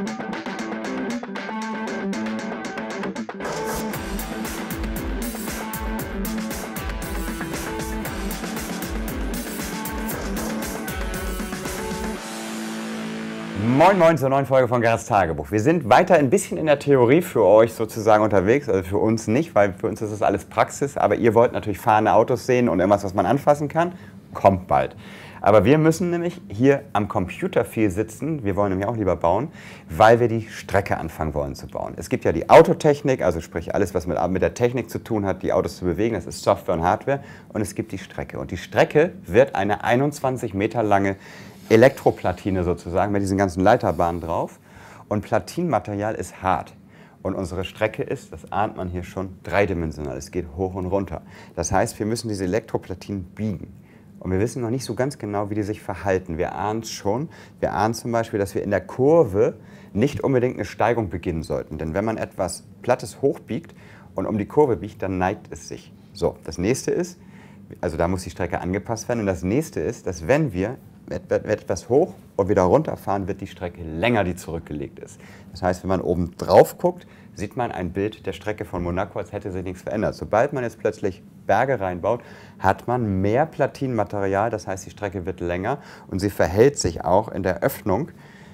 Moin Moin zur neuen Folge von Gerhardts Tagebuch. Wir sind weiter ein bisschen in der Theorie für euch sozusagen unterwegs, also für uns nicht, weil für uns ist das alles Praxis, aber ihr wollt natürlich fahrende Autos sehen und irgendwas, was man anfassen kann, kommt bald. Aber wir müssen nämlich hier am Computer viel sitzen, wir wollen nämlich auch lieber bauen, weil wir die Strecke anfangen wollen zu bauen. Es gibt ja die Autotechnik, also sprich alles, was mit der Technik zu tun hat, die Autos zu bewegen, das ist Software und Hardware, und es gibt die Strecke. Und die Strecke wird eine 21 Meter lange Elektroplatine sozusagen mit diesen ganzen Leiterbahnen drauf, und Platinenmaterial ist hart. Und unsere Strecke ist, das ahnt man hier schon, dreidimensional. Es geht hoch und runter. Das heißt, wir müssen diese Elektroplatinen biegen. Und wir wissen noch nicht so ganz genau, wie die sich verhalten. Wir ahnen es schon. Wir ahnen zum Beispiel, dass wir in der Kurve nicht unbedingt eine Steigung beginnen sollten. Denn wenn man etwas Plattes hochbiegt und um die Kurve biegt, dann neigt es sich. So, das nächste ist, also da muss die Strecke angepasst werden. Und das nächste ist, dass wenn wir etwas hoch und wieder runterfahren, wird die Strecke länger, die zurückgelegt ist. Das heißt, wenn man oben drauf guckt, sieht man ein Bild der Strecke von Monaco, als hätte sich nichts verändert. Sobald man jetzt plötzlich Berge reinbaut, hat man mehr Platinenmaterial, das heißt, die Strecke wird länger und sie verhält sich auch in der Öffnung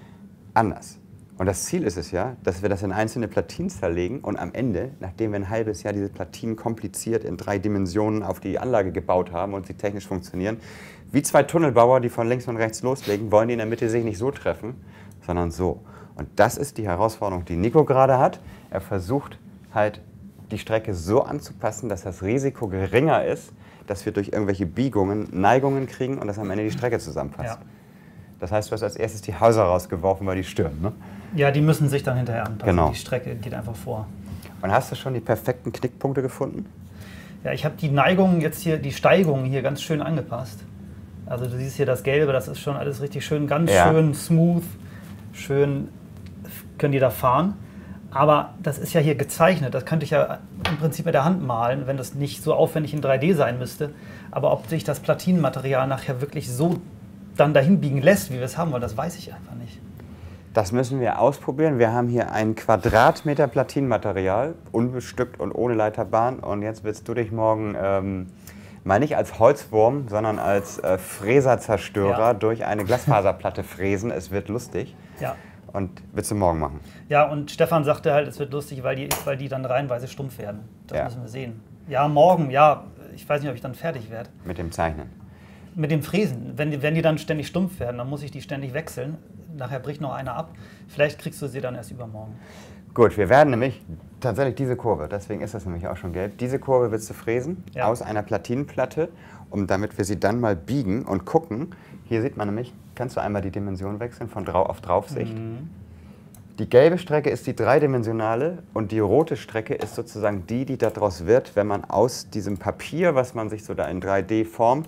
anders. Und das Ziel ist es ja, dass wir das in einzelne Platinen zerlegen und am Ende, nachdem wir ein halbes Jahr diese Platinen kompliziert in 3 Dimensionen auf die Anlage gebaut haben und sie technisch funktionieren, wie 2 Tunnelbauer, die von links und rechts loslegen, wollen die in der Mitte sich nicht so treffen, sondern so. Und das ist die Herausforderung, die Nico gerade hat. Er versucht halt, die Strecke so anzupassen, dass das Risiko geringer ist, dass wir durch irgendwelche Biegungen Neigungen kriegen und dass am Ende die Strecke zusammenpasst. Ja. Das heißt, du hast als erstes die Häuser rausgeworfen, weil die stören, ne? Ja, die müssen sich dann hinterher anpassen. Genau. Die Strecke geht einfach vor. Und hast du schon die perfekten Knickpunkte gefunden? Ja, ich habe die Neigungen jetzt hier, die Steigungen hier ganz schön angepasst. Also du siehst hier das Gelbe, das ist schon alles richtig schön, ganz schön smooth, schön können die da fahren. Aber das ist ja hier gezeichnet, das könnte ich ja im Prinzip mit der Hand malen, wenn das nicht so aufwendig in 3D sein müsste. Aber ob sich das Platinenmaterial nachher wirklich so dann dahin biegen lässt, wie wir es haben wollen, das weiß ich einfach nicht. Das müssen wir ausprobieren. Wir haben hier einen Quadratmeter Platinenmaterial, unbestückt und ohne Leiterbahn. Und jetzt willst du dich morgen mal nicht als Holzwurm, sondern als Fräserzerstörer durch eine Glasfaserplatte fräsen. Es wird lustig. Ja. Und willst du morgen machen? Ja, und Stefan sagte halt, es wird lustig, weil die dann reihenweise stumpf werden. Das müssen wir sehen. Ja, morgen, ja, ich weiß nicht, ob ich dann fertig werde. Mit dem Zeichnen? Mit dem Fräsen. Wenn die dann ständig stumpf werden, dann muss ich die ständig wechseln. Nachher bricht noch einer ab. Vielleicht kriegst du sie dann erst übermorgen. Gut, wir werden nämlich tatsächlich diese Kurve, deswegen ist das nämlich auch schon gelb, diese Kurve willst du fräsen aus einer Platinenplatte, damit wir sie dann mal biegen und gucken. Hier sieht man nämlich, kannst du einmal die Dimension wechseln von auf Draufsicht. Mhm. Die gelbe Strecke ist die dreidimensionale und die rote Strecke ist sozusagen die daraus wird, wenn man aus diesem Papier, was man sich so da in 3D formt,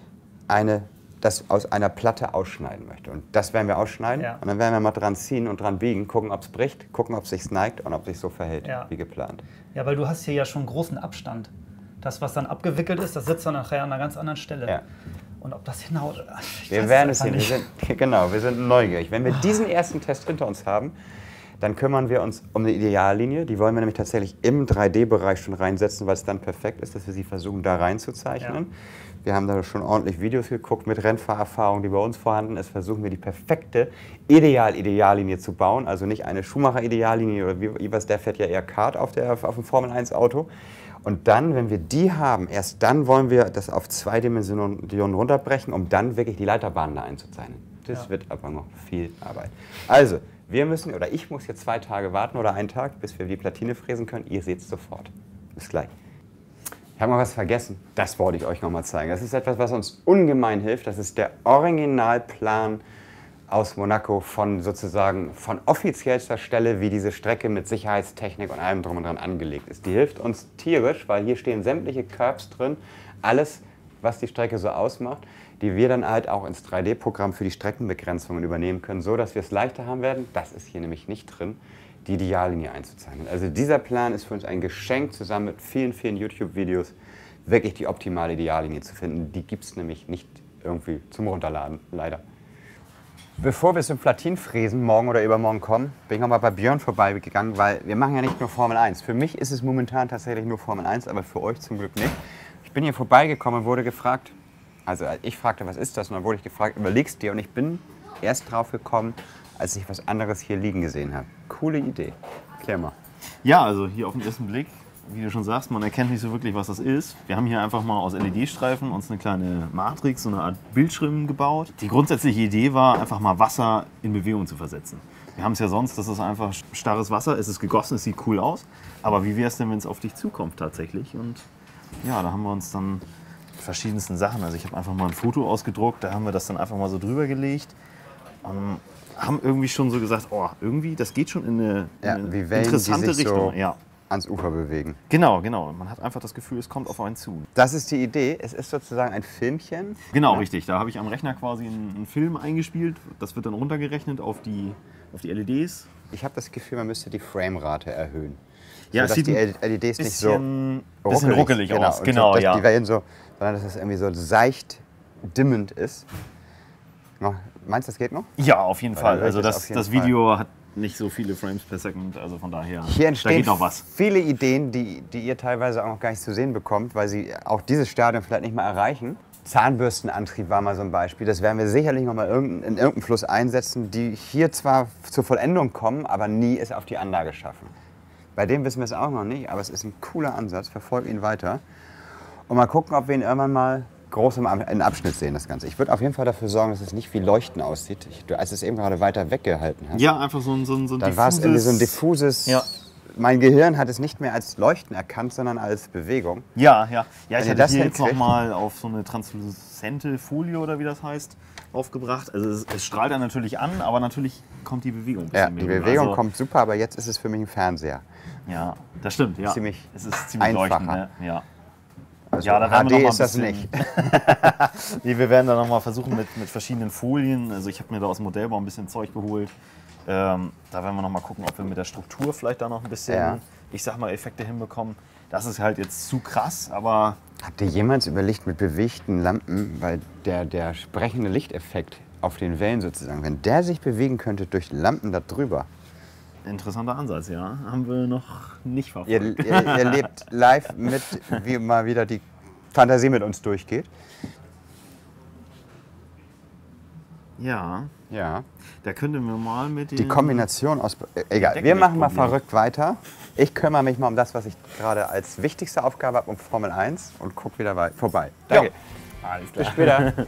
das aus einer Platte ausschneiden möchte. Und das werden wir ausschneiden und dann werden wir mal dran ziehen und dran biegen, gucken, ob es bricht, gucken, ob es sich neigt und ob es sich so verhält, wie geplant. Ja, weil du hast hier ja schon großen Abstand. Das, was dann abgewickelt ist, das sitzt dann nachher an einer ganz anderen Stelle. Ja. Und ob das hinhaut, wir werden es sehen. Wir sind neugierig. Wenn wir diesen ersten Test hinter uns haben, dann kümmern wir uns um eine Ideallinie. Die wollen wir nämlich tatsächlich im 3D-Bereich schon reinsetzen, weil es dann perfekt ist, dass wir sie versuchen, da reinzuzeichnen. Ja. Wir haben da schon ordentlich Videos geguckt mit Rennfahrerfahrung, die bei uns vorhanden ist. Versuchen wir die perfekte Ideallinie zu bauen. Also nicht eine Schumacher-Ideallinie oder wie was, der fährt ja eher Kart auf dem Formel-1-Auto. Und dann, wenn wir die haben, erst dann wollen wir das auf 2 Dimensionen runterbrechen, um dann wirklich die Leiterbahnen da einzuzeichnen. Das wird aber noch viel Arbeit. Also, ich muss jetzt 2 Tage warten oder 1 Tag, bis wir die Platine fräsen können. Ihr seht es sofort. Bis gleich. Ich habe noch was vergessen. Das wollte ich euch noch mal zeigen. Das ist etwas, was uns ungemein hilft. Das ist der Originalplan aus Monaco von offiziellster Stelle, wie diese Strecke mit Sicherheitstechnik und allem drum und dran angelegt ist. Die hilft uns tierisch, weil hier stehen sämtliche Curbs drin, alles, was die Strecke so ausmacht, die wir dann halt auch ins 3D-Programm für die Streckenbegrenzungen übernehmen können, so dass wir es leichter haben werden. Das ist hier nämlich nicht drin, die Ideallinie einzuzeichnen. Also dieser Plan ist für uns ein Geschenk, zusammen mit vielen, vielen YouTube-Videos, wirklich die optimale Ideallinie zu finden. Die gibt es nämlich nicht irgendwie zum Runterladen, leider. Bevor wir zum Platinfräsen morgen oder übermorgen kommen, bin ich noch mal bei Björn vorbeigegangen, weil wir machen ja nicht nur Formel 1. Für mich ist es momentan tatsächlich nur Formel 1, aber für euch zum Glück nicht. Ich bin hier vorbeigekommen und wurde gefragt, also ich fragte, was ist das? Und dann wurde ich gefragt, überlegst dir. Und ich bin erst drauf gekommen, als ich was anderes hier liegen gesehen habe. Coole Idee. Klär mal. Ja, also hier auf den ersten Blick, wie du schon sagst, man erkennt nicht so wirklich, was das ist. Wir haben hier einfach mal aus LED-Streifen uns eine kleine Matrix, so eine Art Bildschirm gebaut. Die grundsätzliche Idee war, einfach mal Wasser in Bewegung zu versetzen. Wir haben es ja sonst, das ist einfach starres Wasser, es ist gegossen, es sieht cool aus. Aber wie wäre es denn, wenn es auf dich zukommt tatsächlich? Und ja, da haben wir uns dann verschiedensten Sachen. Also ich habe einfach mal ein Foto ausgedruckt, da haben wir das dann einfach mal so drüber gelegt. Haben irgendwie schon so gesagt, oh, irgendwie, das geht schon in eine wie Wellen, interessante die sich Richtung. so Ja. ans Ufer bewegen. Genau. Man hat einfach das Gefühl, es kommt auf einen zu. Das ist die Idee. Es ist sozusagen ein Filmchen. Genau, richtig. Da habe ich am Rechner quasi einen Film eingespielt. Das wird dann runtergerechnet auf die LEDs. Ich habe das Gefühl, man müsste die Framerate erhöhen. Ja, so, es sieht die ein LEDs nicht so bisschen ruckelig aus. Und Genau, so, dass ja. die Wellen so, sondern dass es irgendwie so seicht dimmend ist. Meinst du, das geht noch? Ja, auf jeden Fall. dann Also würde ich das auf jeden das Video hat nicht so viele Frames per Second, also von daher, Hier da entstehen geht noch was. viele Ideen, die ihr teilweise auch noch gar nicht zu sehen bekommt, weil sie auch dieses Stadium vielleicht nicht mehr erreichen. Zahnbürstenantrieb war mal so ein Beispiel. Das werden wir sicherlich noch mal in irgendeinem Fluss einsetzen, die hier zwar zur Vollendung kommen, aber nie es auf die Anlage schaffen. Bei dem wissen wir es auch noch nicht, aber es ist ein cooler Ansatz. Verfolgt ihn weiter. Und mal gucken, ob wir ihn irgendwann mal groß in Abschnitt sehen, das Ganze. Ich würde auf jeden Fall dafür sorgen, dass es nicht wie Leuchten aussieht. Als es eben gerade weiter weggehalten hast, Ja, einfach so ein dann war es irgendwie so ein diffuses... Ja. Mein Gehirn hat es nicht mehr als Leuchten erkannt, sondern als Bewegung. Ja, ich ihr hatte das hier jetzt hinkriegt- nochmal auf so eine transluzente Folie oder wie das heißt, aufgebracht. Also es strahlt dann natürlich an, aber natürlich kommt die Bewegung ein Ja, bisschen die mehr rüber. Bewegung Also, kommt super, aber jetzt ist es für mich ein Fernseher. Ja, das stimmt, ja. Ziemlich es ist ziemlich einfacher. leuchtend, ne? Ja. Also Ja, da werden wir HD noch mal ist das ein nicht. Nee, wir werden da nochmal versuchen mit verschiedenen Folien. Also ich habe mir da aus dem Modellbau ein bisschen Zeug geholt. Da werden wir nochmal gucken, ob wir mit der Struktur vielleicht da noch ein bisschen, Ja. ich sag mal, Effekte hinbekommen. Das ist halt jetzt zu krass, aber Habt ihr jemals überlegt mit bewegten Lampen, weil der sprechende Lichteffekt auf den Wellen sozusagen, wenn der sich bewegen könnte durch Lampen da drüber? interessanter Ansatz, ja. Haben wir noch nicht verfolgt. Ihr lebt live mit, wie mal wieder die Fantasie mit uns durchgeht. Ja, Ja. da könnten wir mal mit den... Die Kombination aus... Egal, Deckenlicht wir machen mal probieren. verrückt weiter. Ich kümmere mich mal um das, was ich gerade als wichtigste Aufgabe habe, um Formel 1 und guck wieder vorbei. Danke. Alles Bis klar. später.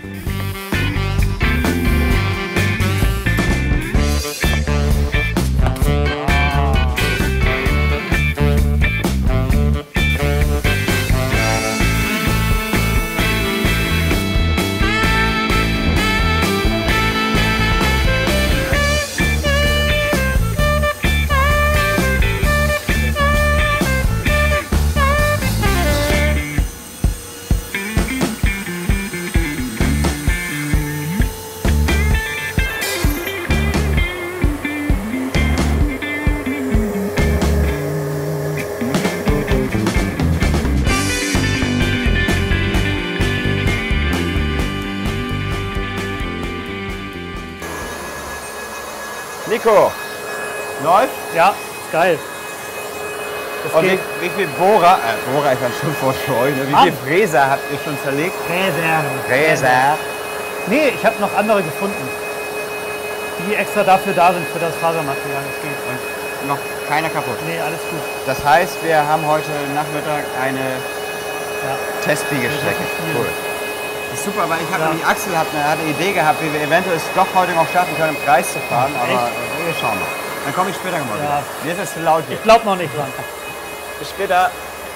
Nico, läuft? Ja, ist geil. Das Und geht. wie viel Bohrer ist ein Schimpfwort für euch, ne? Wie viel Fräser habt ihr schon zerlegt? Fräser. Nee, ich habe noch andere gefunden, die extra dafür da sind, für das Fasermaterial. Das geht. Und noch keiner kaputt. Nee, alles gut. Das heißt, wir haben heute Nachmittag eine Ja. Testbiegestrecke. Das ist viel. Cool. Das ist super, weil ich habe Ja. nämlich Axel hat eine Idee gehabt, wie wir eventuell es doch heute noch schaffen können, im Kreis zu fahren. Aber Echt? wir schauen mal. Dann komme ich später mal Ja. wieder. Mir ist es zu laut hier. Ich glaub noch nicht dran. Bis später.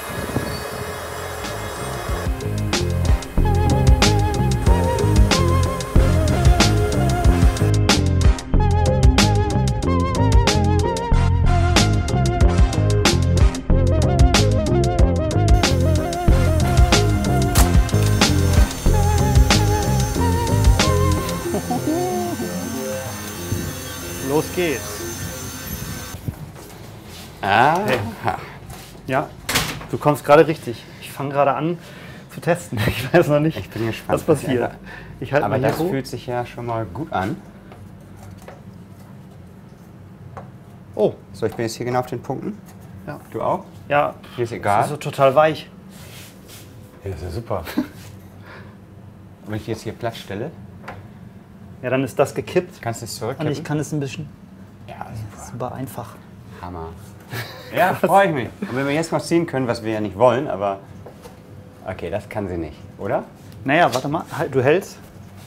Los geht's. Ah. Ja, du kommst gerade richtig. Ich fange gerade an zu testen. Ich weiß noch nicht, Ich bin gespannt, was passiert. Ich halte Aber mal hier das hoch. fühlt sich ja schon mal gut an. Oh. So, ich bin jetzt hier genau auf den Punkten. Ja. Du auch? Ja. Hier ist egal. Das ist so total weich. Ja, das ist ja super. Wenn ich jetzt hier Platz stelle, Ja, dann ist das gekippt. kannst du es Und zurückkippen? ich kann es ein bisschen. Ja, Super einfach. Hammer. Ja, freue ich mich. Und wenn wir jetzt mal ziehen können, was wir ja nicht wollen, aber... Okay, das kann sie nicht, oder? Naja, warte mal. Du hältst.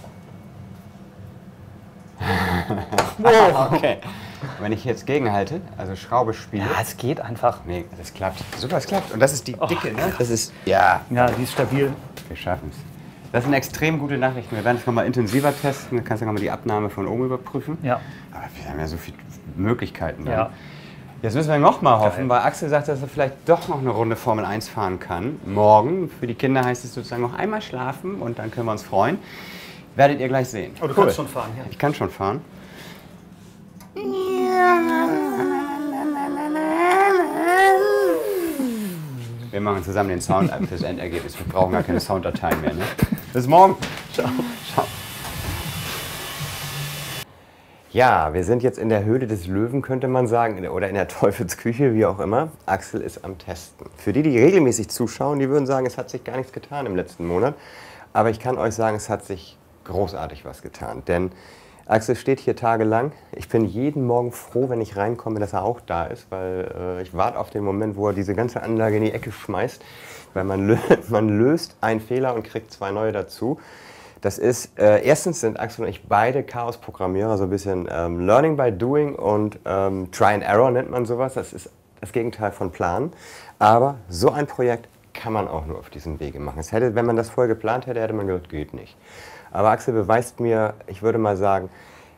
Okay. Und wenn ich jetzt gegenhalte, also Schraube spiele... Ja, es geht einfach. Nee, das klappt. Super, es klappt. Und das ist die Dicke, ne? Das ist... Ja, Ja, die ist stabil. wir schaffen es. Das sind extrem gute Nachrichten. Wir werden es nochmal intensiver testen. Du kannst ja nochmal die Abnahme von oben überprüfen. Ja. Aber wir haben ja so viele Möglichkeiten. Dann. Ja. Jetzt müssen wir noch mal hoffen, Geil. weil Axel sagt, dass er vielleicht doch noch eine Runde Formel 1 fahren kann. Morgen. Für die Kinder heißt es sozusagen noch einmal schlafen und dann können wir uns freuen. Werdet ihr gleich sehen. Oh, du kannst schon fahren, ja. Ich kann schon fahren. Wir machen zusammen den Sound fürs Endergebnis. Wir brauchen gar keine Sounddateien mehr. Ne? Bis morgen. Ciao. Ciao. Ja, wir sind jetzt in der Höhle des Löwen, könnte man sagen, oder in der Teufelsküche, wie auch immer. Axel ist am Testen. Für die, die regelmäßig zuschauen, die würden sagen, es hat sich gar nichts getan im letzten Monat. Aber ich kann euch sagen, es hat sich großartig was getan. Denn Axel steht hier tagelang. Ich bin jeden Morgen froh, wenn ich reinkomme, dass er auch da ist, weil ich warte auf den Moment, wo er diese ganze Anlage in die Ecke schmeißt. Weil man löst einen Fehler und kriegt 2 neue dazu. Das ist, erstens sind Axel und ich beide Chaos-Programmierer, so ein bisschen Learning by Doing und Try and Error nennt man sowas. Das ist das Gegenteil von Planen. Aber so ein Projekt kann man auch nur auf diesem Wege machen. Es hätte, wenn man das vorher geplant hätte, hätte man gesagt, geht nicht. Aber Axel beweist mir, ich würde mal sagen,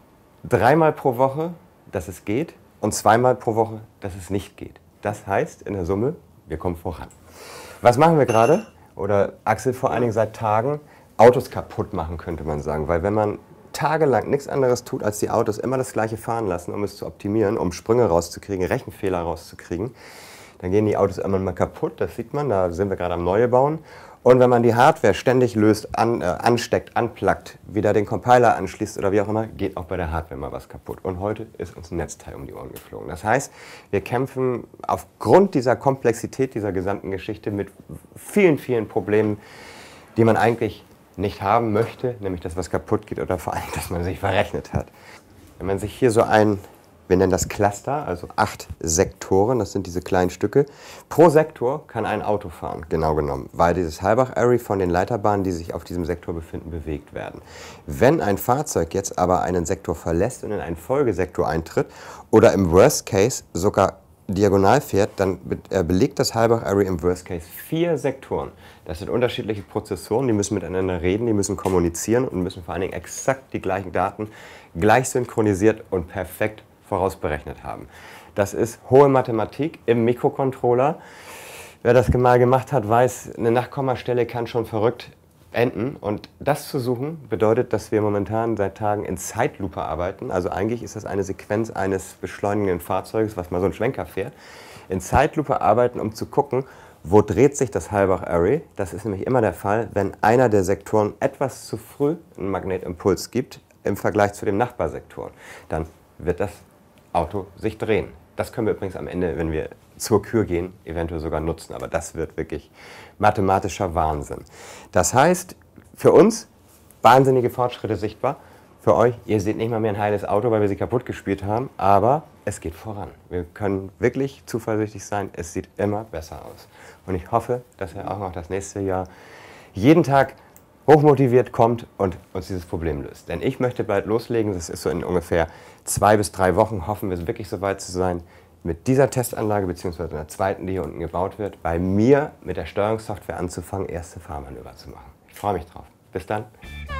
3-mal pro Woche, dass es geht und 2-mal pro Woche, dass es nicht geht. Das heißt in der Summe, wir kommen voran. Was machen wir gerade? Oder Axel vor allen Dingen seit Tagen, Autos kaputt machen, könnte man sagen. Weil wenn man tagelang nichts anderes tut, als die Autos immer das Gleiche fahren lassen, um es zu optimieren, um Sprünge rauszukriegen, Rechenfehler rauszukriegen, dann gehen die Autos immer mal kaputt. Das sieht man, da sind wir gerade am Neue bauen. Und wenn man die Hardware ständig löst, ansteckt, anpluggt, wieder den Compiler anschließt oder wie auch immer, geht auch bei der Hardware mal was kaputt. Und heute ist uns ein Netzteil um die Ohren geflogen. Das heißt, wir kämpfen aufgrund dieser Komplexität dieser gesamten Geschichte mit vielen, vielen Problemen, die man eigentlich nicht haben möchte, nämlich dass was kaputt geht oder vor allem, dass man sich verrechnet hat. Wenn man sich hier so wir nennen das Cluster, also 8 Sektoren, das sind diese kleinen Stücke. Pro Sektor kann ein Auto fahren, genau genommen, weil dieses Halbach-Array von den Leiterbahnen, die sich auf diesem Sektor befinden, bewegt werden. Wenn ein Fahrzeug jetzt aber einen Sektor verlässt und in einen Folgesektor eintritt oder im Worst Case sogar diagonal fährt, dann belegt das Halbach-Array im Worst Case 4 Sektoren. Das sind unterschiedliche Prozessoren, die müssen miteinander reden, die müssen kommunizieren und müssen vor allen Dingen exakt die gleichen Daten gleich synchronisiert und perfekt vorausberechnet haben. Das ist hohe Mathematik im Mikrocontroller. Wer das mal gemacht hat, weiß, eine Nachkommastelle kann schon verrückt enden. Und das zu suchen bedeutet, dass wir momentan seit Tagen in Zeitlupe arbeiten. Also eigentlich ist das eine Sequenz eines beschleunigenden Fahrzeuges, was mal so einen Schwenker fährt. In Zeitlupe arbeiten, um zu gucken, wo dreht sich das Halbach-Array. Das ist nämlich immer der Fall, wenn einer der Sektoren etwas zu früh einen Magnetimpuls gibt im Vergleich zu dem Nachbarsektor. Dann wird das Auto sich drehen. Das können wir übrigens am Ende, wenn wir zur Kür gehen, eventuell sogar nutzen. Aber das wird wirklich mathematischer Wahnsinn. Das heißt, für uns wahnsinnige Fortschritte sichtbar. Für euch, ihr seht nicht mal mehr ein heiles Auto, weil wir sie kaputt gespielt haben. Aber es geht voran. Wir können wirklich zuversichtlich sein, es sieht immer besser aus. Und ich hoffe, dass er auch noch das nächste Jahr jeden Tag hochmotiviert kommt und uns dieses Problem löst. Denn ich möchte bald loslegen, das ist so in ungefähr 2 bis 3 Wochen, hoffen wir wirklich so weit zu sein, mit dieser Testanlage bzw. einer zweiten, die hier unten gebaut wird, bei mir mit der Steuerungssoftware anzufangen, erste Fahrmanöver zu machen. Ich freue mich drauf. Bis dann.